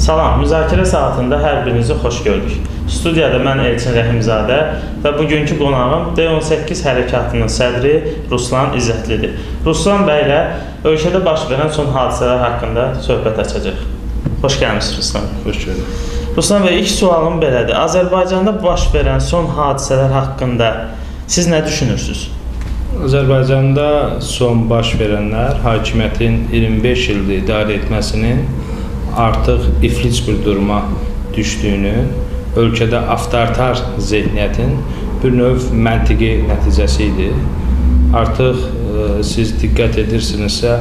Salam, müzakirə saatında hər birinizi xoş gördük. Studiyada mən Elçin Rəhimzadə və bugünkü qonağım D18 hərəkatının sədri Ruslan İzzətlidir. Ruslan bəy ilə ölkədə baş verən son hadisələr haqqında söhbət açacaq. Xoş gəlmişsiniz Ruslan. Xoş gördük. Ruslan bəy, ilk sualım belədir. Azərbaycanda baş verən son hadisələr haqqında siz nə düşünürsünüz? Azərbaycanda son baş verənlər hakimiyyətin 25 ildir idarə etməsinin artıq iflic bir duruma düşdüyünü, ölkədə avtoritar zehniyyətin bir növ məntiqi nəticəsi idi. Artıq siz diqqət edirsinizsə,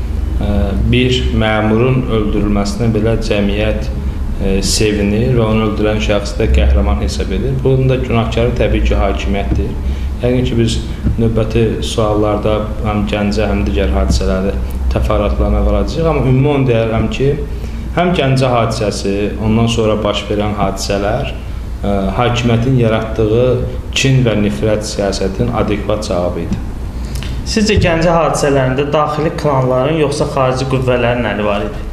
bir məmurun öldürülməsinə belə cəmiyyət sevinir və onu öldürən şəxsi də qəhrəman hesab edir. Bunun da günahkarı təbii ki, hakimiyyətdir. Yəqin ki, biz növbəti suallarda həm Gəncə, həm digər hadisələri təfərrüatlarına varacağıq. Amma ümumi onu deyərəm ki, həm Gəncə hadisəsi, ondan sonra baş verən hadisələr hakimiyyətin yaratdığı kin və nifrət siyasətin adekvat cavabı idi. Sizcə Gəncə hadisələrində daxili klanların yoxsa xarici qüvvələrin əli var idi?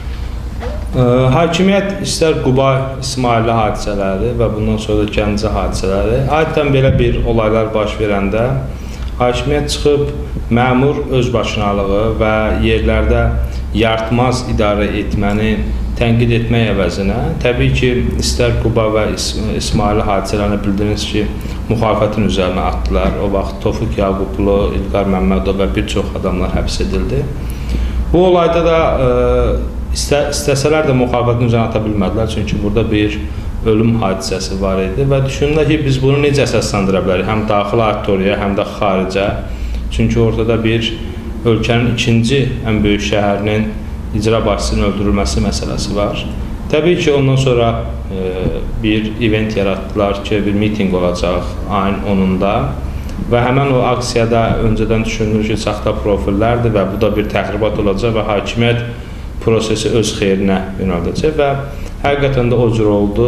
Hakimiyyət istər Quba İsmaili hadisələri və bundan sonra da Gəncə hadisələri, adətən belə bir olaylar baş verəndə hakimiyyət çıxıb məmur özbaşınalığı və yerlərdə yaratmaz idarə etməni tənqid etmək əvəzinə, təbii ki, istər Quba və İsmaili hadisələrini bildiniz ki, müxalifətin üzərinə atdılar. O vaxt Tofiq Yaqublu, İlqar Məmmədov və bir çox adamlar həbs edildi. Bu olayda da istəsələr də müxalifətin üzərinə ata bilmədilər, çünki burada bir ölüm hadisəsi var idi və düşünürlər ki, biz bunu necə əsaslandıra bilərik, həm daxili auditoriyaya, həm də xaricə. Çünki ortada bir ölkənin ikinci ən böyük şəhərinin icra başçısının öldürülməsi məsələsi var. Təbii ki, ondan sonra bir event yaratdılar ki, bir miting olacaq ayın 10-da və həmən o aksiyada öncədən düşünülür ki, saxta profillərdir və bu da bir təxribat olacaq və hakimiyyət prosesi öz xeyrinə yönəldəcək və həqiqətən də o cür oldu.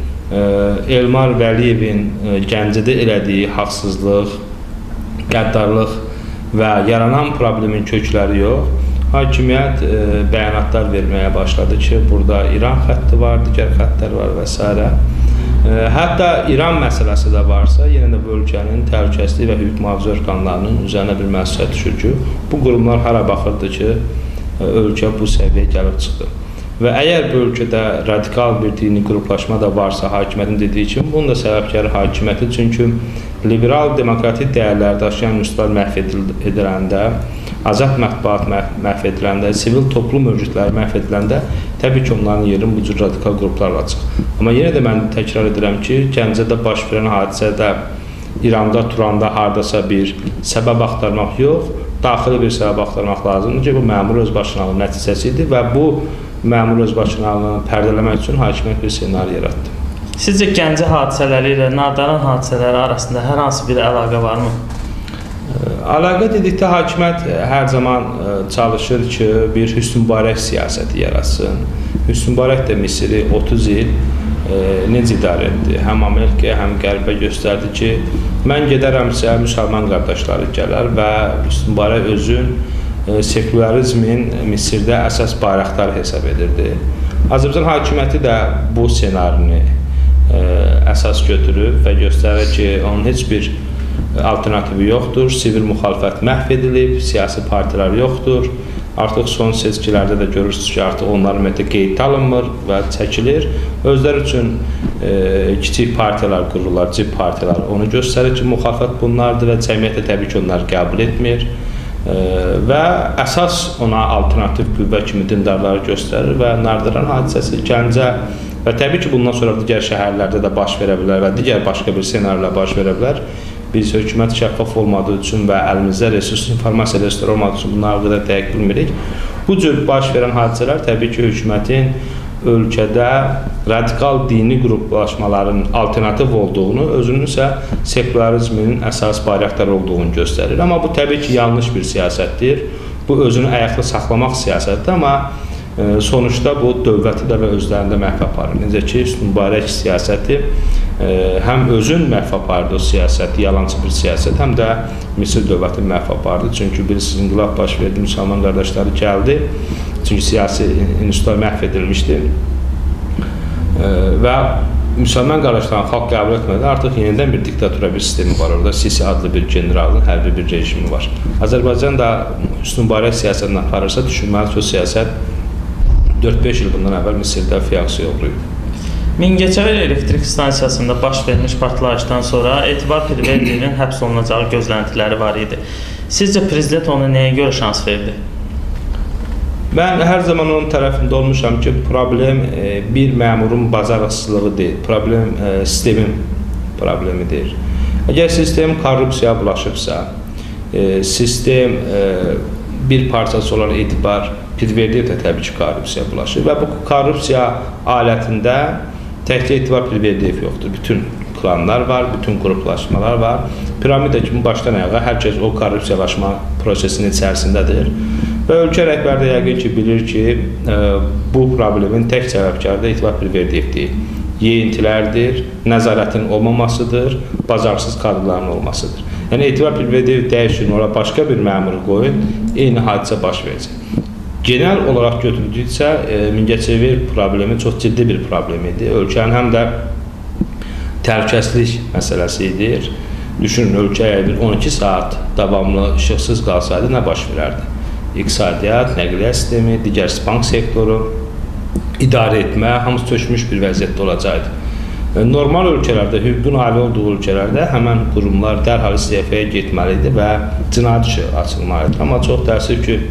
Elmar Vəliyevin Gəncədə elədiyi haqsızlıq, qəddarlıq və yaranan problemin kökləri yox, hakimiyyət bəyanatlar verməyə başladı ki, burada İran xətti var, digər xəttlər var və s. Hətta İran məsələsi də varsa, yenə də bu ölkənin təhlükəsizlik və hüquq mühafizə orqanlarının üzərinə bir məsuliyyət düşür ki, bu qurumlar hara baxırdı ki, ölkə bu səviyyəyə gəlib çıxdı. Və əgər bu ölkədə radikal bir dini qruplaşma da varsa, hakimiyyətin dediyi kimi, bunun da səbəbkarı hakimiyyəti, çünki liberal demokratik dəyərləri daşıyan institutlar məhv ediləndə, azad mətbuat məhv ediləndə, sivil toplum örgütləri məhv ediləndə, təbii ki, onların yerini bu cür radikal qruplarla açıq. Amma yenə də mən təkrar edirəm ki, Gəncədə baş verən hadisədə İranda, Turanda hardasa bir səbəb axtarmaq yox, daxili bir səbəb axtarmaq lazımdır ki, bu məmur özbaşınalığı nəticəsi idi və bu məmur özbaşınalığını pərdələmək üçün hakimiyyət bir senari yaratdı. Sizcə Gəncə hadisələri ilə Nardaran hadisələri arasında hər hansı bir əlaqə varmı? Əlaqə dedikdə hakimiyyət hər zaman çalışır ki, bir Hüsnü Mübarək siyasəti yaratsın. Hüsnü Mübarək də Misiri 30 il necə idarə etdi? Həm Amerikaya, həm Qərbə göstərdi ki, mən gedərəmsə müsəlman qardaşları gələr və Hüsnü Mübarək özün sekularizmin Misirdə əsas bayraqdarı hesab edirdi. Azərbaycan hakimiyyəti də bu ssenarini əsas götürüb və göstərir ki, onun heç bir alternativi yoxdur, sivil müxalifət məhv edilib, siyasi partilər yoxdur. Artıq son seçkilərdə də görürsünüz ki, artıq onların ümumiyyətlə qeyd alınmır və çəkilir. Özləri üçün kiçik partiyalar qururlar, cib partiyalar. Onu göstərir ki, müxalifət bunlardır və cəmiyyət də təbii ki, onları qəbul etmir. Və əsas ona alternativ qüvvə kimi dindarları göstərir və Nardaran hadisəsi Gəncə və təbii ki, bundan sonra digər şəhərlərdə də baş verə bilər və digər başqa bir senaryolar baş verə bilər. Biz hökumət şəffaf olmadığı üçün və əlimizdə resurs, informasiya resursları olmadığı üçün bunları qədər dəqiq bilmirik. Bu cür baş verən hadisələr təbii ki, hökumətin ölkədə radikal dini qruplaşmaların alternativ olduğunu, özünün isə sekularizmin əsas bayraqdarı olduğunu göstərir. Amma bu təbii ki, yanlış bir siyasətdir. Bu özünü ayaqda saxlamaq siyasətdir, amma sonuçda bu dövləti də və özlərində məhv aparır. Necə ki, Hüsnü Mübarək siyasəti həm özün məhv apardı o siyasəti, yalancı bir siyasət, həm də Misir dövləti məhv apardı. Çünki bilirsiniz, inqilab baş verdi, müsəlman qardaşları gəldi. Çünki siyasi institutlar məhv edilmişdi. və müsəlman qardaşların xalq qəbul etmədi. Artıq yenidən bir diktatura bir sistemi var orada. Sisi adlı bir generalın hərbi bir rejimi var. Azərbaycan da üstünbarək siyasətini aparırsa, düşünməli o siyasət 4-5 il bundan əvvəl Misirdə fiyaksi yoxlayıb. Mingəçevir elektrik stansiyasında baş vermiş partlayışdan sonra Etibar Pirverdiyevin həbs olunacağı gözləntiləri var idi. Sizcə prezident ona nəyə görə şans verdi? Mən hər zaman onun tərəfində olmuşam ki, problem bir məmurun bacarıqsızlığı deyil, problem sistemin problemidir. Əgər sistem korrupsiyaya bulaşıbsa, sistem bir parçası olan Etibar Pirverdiyev də təbii ki, korrupsiyaya bulaşır və bu korrupsiya alətində təkcə Etibar Pirverdiyev yoxdur. Bütün klanlar var, bütün qruplaşmalar var. Piramida kimi başdan ayağa hər kəs o korrupsiyalaşma prosesinin içərisindədir. Və ölkə rəhbəri də yəqin ki, bilir ki, bu problemin tək səbəbkarı da Etibar Pirverdiyev deyil. Yeyintilərdir, nəzarətin olmamasıdır, bacarsız kadrların olmasıdır. Yəni, Etibar Pirverdiyev dəyişin, ora başqa bir məmuru qoyun, eyni hadisə baş verəcək. Genel olaraq götürdüksə, Mingəçevir problemi çox ciddi bir problem idi. Ölkənin həm də təhlükəsizlik məsələsi idir. Düşünün, ölkə əgər 12 saat davamlı işıqsız qalsaydı, nə baş verərdi? İqtisadiyyat, nəqliyyat sistemi, digər bank sektoru, idarə etmə, hamısı çökmüş bir vəziyyətdə olacaqdı. Normal ölkələrdə, hüququn ali olduğu ölkələrdə həmən qurumlar dərhal istefaya getməlidir və cinayət işi açılmalıdır. Amma çox təəssüf ki,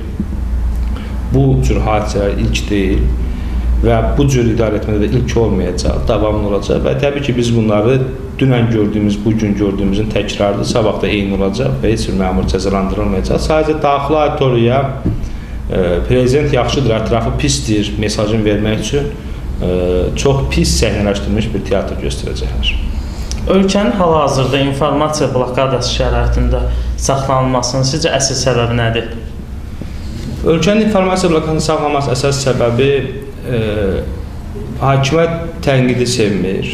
bu cür hadisələr ilk deyil və bu cür idarə etmədə də ilk olmayacaq, davamlı olacaq və təbii ki, biz bunları dünən gördüyümüz, bugün gördüyümüzün təkrarıdır, sabah da eyni olacaq və heç bir məmur cəzalandırılmayacaq. Sadəcə daxili auditoriyaya prezident yaxşıdır, ətrafı pisdir mesajını vermək üçün çox pis səhnələşdirilmiş bir teatr göstərəcəklər. Ölkənin hal-hazırda informasiya blokadası şəraitində saxlanılmasının sizcə əsas səbəbi nədir? Ölkənin informasiya blokadasının saxlanılması əsas səbəbi hakimiyyət tənqidi sevmir,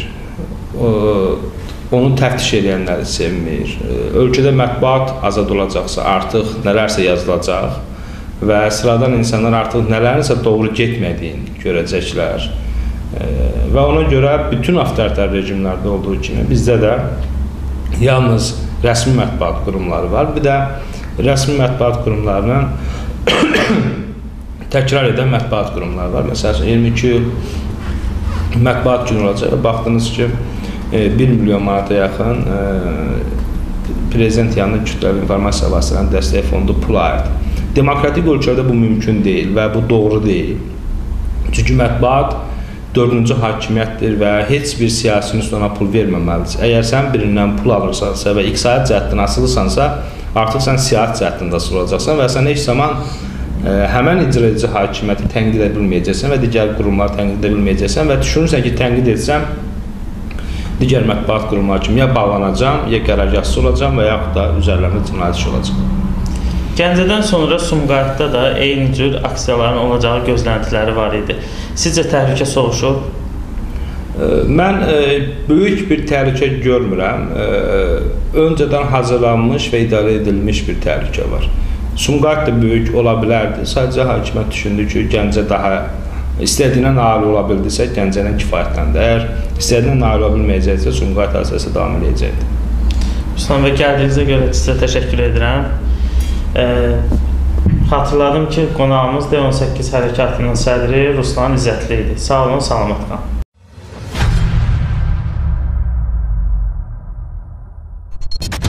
onu təftiş edənləri sevmir. Ölkədə mətbuat azad olacaqsa artıq nələrsə yazılacaq və sıradan insanlar artıq nələrinsə doğru getmədiyini görəcəklər. Və ona görə bütün avtoritar rejimlərdə olduğu kimi bizdə də yalnız rəsmi mətbuat qurumları var. Bir də rəsmi mətbuat qurumlarının təkrar edən mətbuat qurumları var. Məsələn, 22 mətbuat günü olacaq. Baxdınız ki, 1 milyon manata yaxın prezident yanına kütləvi informasiya vasitələrinin dəstək fondu pul ayırdı. Demokratik ölkədə bu mümkün deyil və bu doğru deyil. Çünki mətbuat 4-cü hakimiyyətdir və heç bir siyasinin üstünə pul verməməlidir. Əgər sən birindən pul alırsansa və iqtisadi cəhətdən asılısansa, artıq sən siyasi cəhətdən asılı olacaqsan və sən heç zaman həmən icra edici hakimiyyəti tənqid edə bilməyəcəksən və digər qurumları tənqid edə bilməyəcəksən və düşünürsən ki, tənqid etsəm, digər mətbuat qurumları kimi ya bağlanacam, ya qərargahsız olacam və yaxud da üzərlərində cinayət işi olacaq. Gəncədən sonra Sumqayıtda da eyni cür aksiyaların olacağı gözləntiləri var idi. Sizcə təhlükə soğuşur? Mən böyük bir təhlükə görmürəm. Öncədən hazırlanmış və idarə edilmiş bir təhlükə var. Sumqayıt da böyük ola bilərdi. Sadəcə hakimiyyət düşündü ki, Gəncə daha istədiyindən nail ola bildirsə, Gəncə ilə kifayətləndir. Əgər istədiyindən nail ola bilməyəcəksə, Sumqayıt hadisəsi davam edəcəkdir. Ruslan bəy, gəldiyinizə görə sizə təşəkkür edirəm. Xatırladım ki, qonağımız D18 hərəkatının sədri Ruslan İzzətli idi. Sağ olun, salamat qalın.